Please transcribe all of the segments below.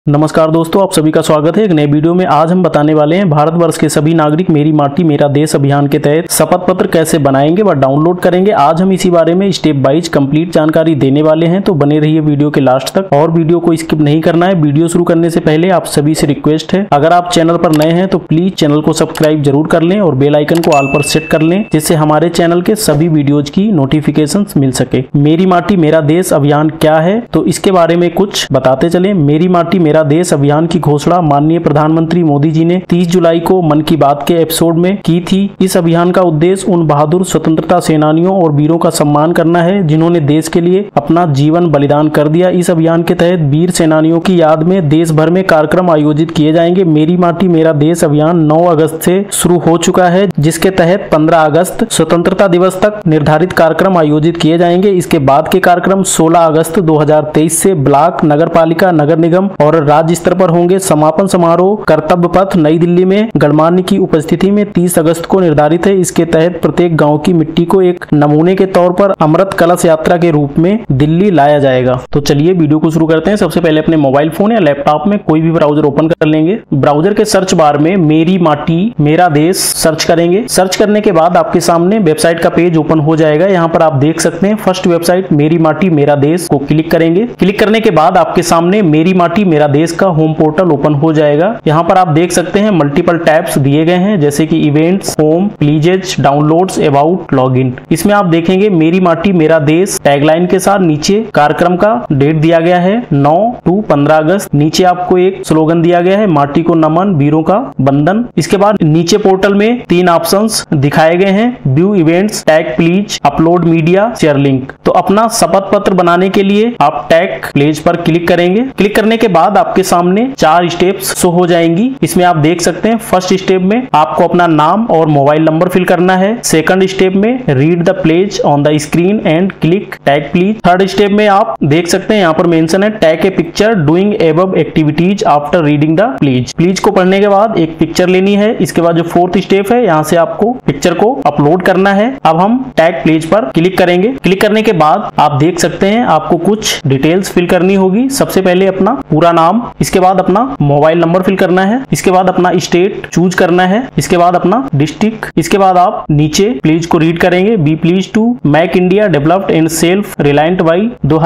नमस्कार दोस्तों, आप सभी का स्वागत है एक नए वीडियो में। आज हम बताने वाले हैं भारतवर्ष के सभी नागरिक मेरी माटी मेरा देश अभियान के तहत शपथ पत्र कैसे बनाएंगे व डाउनलोड करेंगे। आज हम इसी बारे में स्टेप बाइज कंप्लीट जानकारी देने वाले हैं, तो बने रहिए वीडियो के लास्ट तक और वीडियो को स्किप नहीं करना है। वीडियो शुरू करने से पहले आप सभी से रिक्वेस्ट है, अगर आप चैनल पर नए हैं तो प्लीज चैनल को सब्सक्राइब जरूर कर लें और बेल आइकन को ऑल पर सेट कर लें, जिससे हमारे चैनल के सभी वीडियोज की नोटिफिकेशन मिल सके। मेरी माटी मेरा देश अभियान क्या है, तो इसके बारे में कुछ बताते चले। मेरी माटी मेरा देश अभियान की घोषणा माननीय प्रधानमंत्री मोदी जी ने 30 जुलाई को मन की बात के एपिसोड में की थी। इस अभियान का उद्देश्य उन बहादुर स्वतंत्रता सेनानियों और वीरों का सम्मान करना है जिन्होंने देश के लिए अपना जीवन बलिदान कर दिया। इस अभियान के तहत वीर सेनानियों की याद में देश भर में कार्यक्रम आयोजित किए जाएंगे। मेरी माटी मेरा देश अभियान 9 अगस्त से शुरू हो चुका है, जिसके तहत 15 अगस्त स्वतंत्रता दिवस तक निर्धारित कार्यक्रम आयोजित किए जाएंगे। इसके बाद के कार्यक्रम 16 अगस्त 2023 से ब्लॉक, नगर पालिका, नगर निगम और राज्य स्तर पर होंगे। समापन समारोह कर्तव्य पथ नई दिल्ली में गणमान्य की उपस्थिति में 30 अगस्त को निर्धारित है। इसके तहत प्रत्येक गांव की मिट्टी को एक नमूने के तौर पर अमृत कलश यात्रा के रूप में दिल्ली लाया जाएगा। तो चलिए वीडियो को शुरू करते हैं। सबसे पहले अपने मोबाइल फोन या लैपटॉप में कोई भी ब्राउजर ओपन कर लेंगे। ब्राउजर के सर्च बार में मेरी माटी मेरा देश सर्च करेंगे। सर्च करने के बाद आपके सामने वेबसाइट का पेज ओपन हो जाएगा। यहाँ पर आप देख सकते हैं फर्स्ट वेबसाइट मेरी माटी मेरा देश को क्लिक करेंगे। क्लिक करने के बाद आपके सामने मेरी माटी मेरा देश का होम पोर्टल ओपन हो जाएगा। यहाँ पर आप देख सकते हैं मल्टीपल टैब्स दिए गए हैं, जैसे कि events, home, pledges, downloads, about, login. इसमें आप देखेंगे मेरी माटी मेरा देश टैगलाइन के साथ नीचे कार्यक्रम का डेट दिया गया है 9 to 15 अगस्त। नीचे आपको एक स्लोगन दिया गया है माटी को नमन, वीरों का वंदन। इसके बाद नीचे पोर्टल में 3 ऑप्शंस दिखाए गए हैं, view events, tag pledge, upload media, share link. तो अपना शपथ पत्र बनाने के लिए आप टैग प्लीज पर क्लिक करेंगे। क्लिक करने के बाद आपके सामने 4 स्टेप्स शो हो जाएंगी। इसमें आप देख सकते हैं फर्स्ट स्टेप में आपको अपना नाम और मोबाइल नंबर फिल करना है। सेकंड स्टेप में read the pledge on the screen and click tag pledge. Third step में आप देख सकते हैं यहाँ पर मेंशन है tag a picture doing above activities after reading the pledge. Pledge को पढ़ने के बाद एक पिक्चर लेनी है। इसके बाद जो फोर्थ स्टेप है, यहाँ से आपको पिक्चर को अपलोड करना है। अब हम टैग प्लेज पर क्लिक करेंगे। क्लिक करने के बाद आप देख सकते हैं आपको कुछ डिटेल्स फिल करनी होगी। सबसे पहले अपना पूरा नाम, इसके बाद अपना मोबाइल नंबर फिल करना है, इसके बाद अपना स्टेट चूज करना है, इसके बाद अपना डिस्ट्रिक्ट। इसके बाद आप नीचे प्लीज को रीड करेंगे, be pledge to make India developed and self reliant by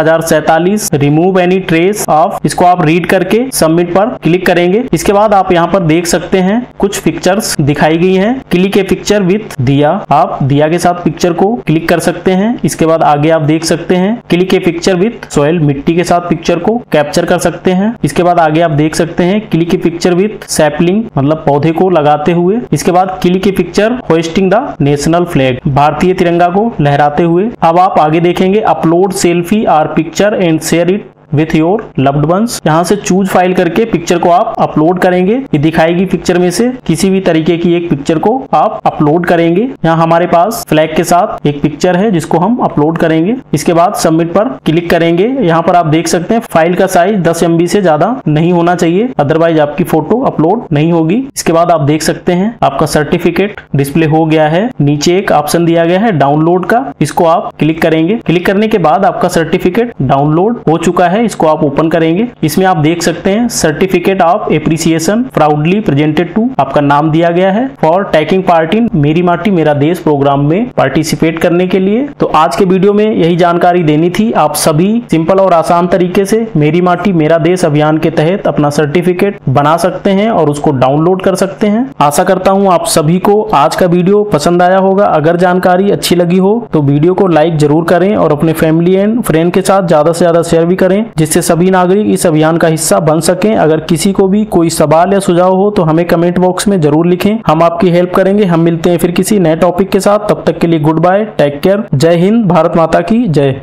2047, remove any trace of. इसको आप रीड करके सबमिट पर क्लिक करेंगे। इसके बाद आप यहाँ पर देख सकते हैं कुछ पिक्चर्स दिखाई गई हैं। क्लिक ए पिक्चर विथ दिया, आप दिया के साथ पिक्चर को क्लिक कर सकते हैं। इसके बाद आगे आप देख सकते हैं click a picture with soil, मिट्टी के साथ पिक्चर को कैप्चर कर सकते हैं। इसके बाद आगे आप देख सकते हैं click a picture with sapling, मतलब पौधे को लगाते हुए। इसके बाद click a picture hoisting the national flag, भारतीय तिरंगा को लहराते हुए। अब आप आगे देखेंगे अपलोड सेल्फी और picture and share it with your loved ones. यहाँ से चूज फाइल करके पिक्चर को आप अपलोड करेंगे। ये दिखाएगी पिक्चर में से किसी भी तरीके की एक पिक्चर को आप अपलोड करेंगे। यहाँ हमारे पास फ्लैग के साथ एक पिक्चर है जिसको हम अपलोड करेंगे। इसके बाद सबमिट पर क्लिक करेंगे। यहाँ पर आप देख सकते हैं फाइल का साइज 10 MB से ज्यादा नहीं होना चाहिए, अदरवाइज आपकी फोटो अपलोड नहीं होगी। इसके बाद आप देख सकते हैं आपका सर्टिफिकेट डिस्प्ले हो गया है। नीचे एक ऑप्शन दिया गया है डाउनलोड का, इसको आप क्लिक करेंगे। क्लिक करने के बाद आपका सर्टिफिकेट डाउनलोड हो चुका है। इसको आप ओपन करेंगे। इसमें आप देख सकते हैं certificate of appreciation proudly presented to, आपका नाम दिया गया है फॉर टेकिंग पार्ट इन मेरी माटी मेरा देश प्रोग्राम में पार्टिसिपेट करने के लिए। तो आज के वीडियो में यही जानकारी देनी थी। आप सभी सिंपल और आसान तरीके से मेरी माटी मेरा देश अभियान के तहत अपना सर्टिफिकेट बना सकते हैं और उसको डाउनलोड कर सकते हैं। आशा करता हूं आप सभी को आज का वीडियो पसंद आया होगा। अगर जानकारी अच्छी लगी हो तो वीडियो को लाइक जरूर करें और अपने फैमिली एंड फ्रेंड के साथ ज्यादा से ज्यादा शेयर भी करें, जिससे सभी नागरिक इस अभियान का हिस्सा बन सकें। अगर किसी को भी कोई सवाल या सुझाव हो तो हमें कमेंट बॉक्स में जरूर लिखें, हम आपकी हेल्प करेंगे। हम मिलते हैं फिर किसी नए टॉपिक के साथ, तब तक के लिए गुड बाय, टेक केयर, जय हिंद, भारत माता की जय।